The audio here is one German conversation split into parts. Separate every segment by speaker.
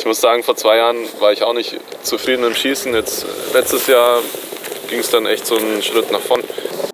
Speaker 1: Ich muss sagen, vor 2 Jahren war ich auch nicht zufrieden im Schießen. Jetzt, letztes Jahr ging es dann echt so einen Schritt nach vorn.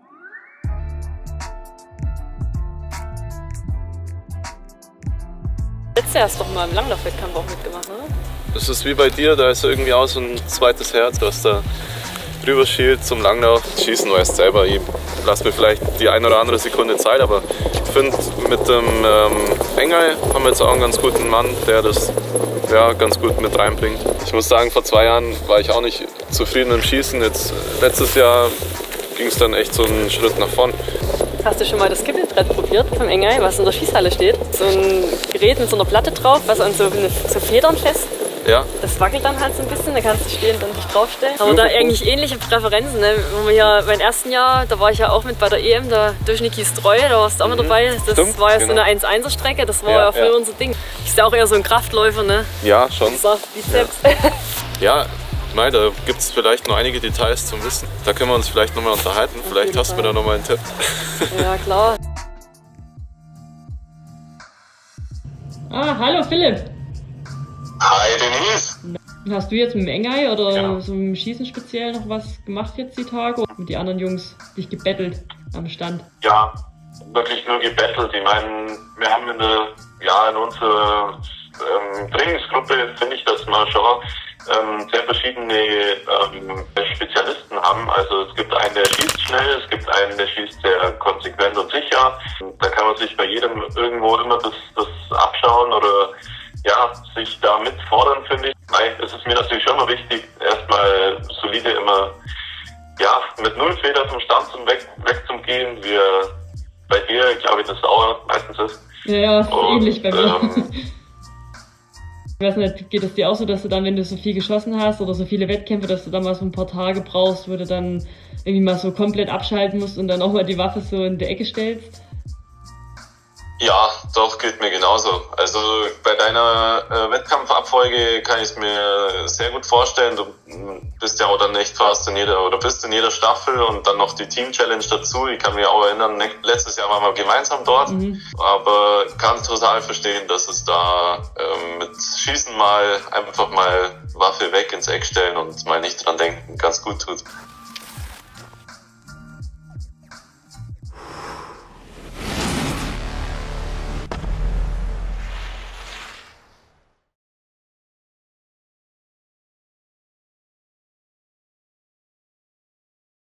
Speaker 2: Letztes Jahr hast du doch mal im Langlaufwettkampf auch mitgemacht, oder?
Speaker 1: Das ist wie bei dir, da ist irgendwie auch so ein zweites Herz, was da drüber schielt zum Langlauf. Schießen weißt selber, ich lasse mir vielleicht die eine oder andere Sekunde Zeit, aber ich finde, mit dem Engel haben wir jetzt auch einen ganz guten Mann, der das ganz gut mit reinbringt. Ich muss sagen, vor 2 Jahren war ich auch nicht zufrieden im Schießen. Jetzt, letztes Jahr ging es dann echt so einen Schritt nach vorn.
Speaker 2: Hast du schon mal das Kippelbrett probiert vom Engel, was in der Schießhalle steht? So ein Gerät mit so einer Platte drauf, was an so Federn fest.
Speaker 1: Ja.
Speaker 2: Das wackelt dann halt so ein bisschen, da kannst du stehend dann dich draufstellen. Aber da eigentlich ähnliche Präferenzen. Ne? Wo wir hier beim ersten Jahr, da war ich ja auch mit bei der EM, da durch Nikis Treu, da warst du auch mit dabei. Das
Speaker 1: Stimmt,
Speaker 2: war ja
Speaker 1: genau.
Speaker 2: So eine 1-1er-Strecke, das war ja früher unser Ding. Ist ja auch eher so ein Kraftläufer, ne?
Speaker 1: Ja, schon.
Speaker 2: So, Bizeps.
Speaker 1: Ja, nein, da gibt es vielleicht noch einige Details zum Wissen. Da können wir uns vielleicht nochmal unterhalten. Vielleicht hast du mir da nochmal einen Tipp.
Speaker 2: Ja, klar.
Speaker 3: Hallo Philipp.
Speaker 4: Hi Denise.
Speaker 3: Hast du jetzt mit dem Engel oder so im Schießen speziell noch was gemacht jetzt die Tage? Oder mit den anderen Jungs dich gebettelt am Stand?
Speaker 4: Ja, wirklich nur gebettelt. Ich meine, wir haben in unserer Trainingsgruppe, finde ich, dass wir schon sehr verschiedene Spezialisten haben. Also es gibt einen, der schießt schnell, es gibt einen, der schießt sehr konsequent und sicher. Da kann man sich bei jedem irgendwo immer das abschauen oder sich da mitfordern, finde ich. Es ist mir natürlich schon mal wichtig, erstmal solide immer mit null Fehler vom Stand wegzugehen, wie bei dir, glaube ich, das auch meistens ist.
Speaker 3: Ja, ist ähnlich bei mir. Ich weiß nicht, geht es dir auch so, dass du dann, wenn du so viel geschossen hast oder so viele Wettkämpfe, dass du dann mal so ein paar Tage brauchst, wo du dann irgendwie mal so komplett abschalten musst und dann auch mal die Waffe so in die Ecke stellst?
Speaker 4: Ja, doch, geht mir genauso. Also bei deiner Wettkampfabfolge kann ich es mir sehr gut vorstellen. Du bist ja auch dann echt fast bist in jeder Staffel und dann noch die Team-Challenge dazu. Ich kann mich auch erinnern, letztes Jahr waren wir gemeinsam dort, aber kann total verstehen, dass es da mit Schießen einfach mal Waffe weg ins Eck stellen und mal nicht dran denken ganz gut tut.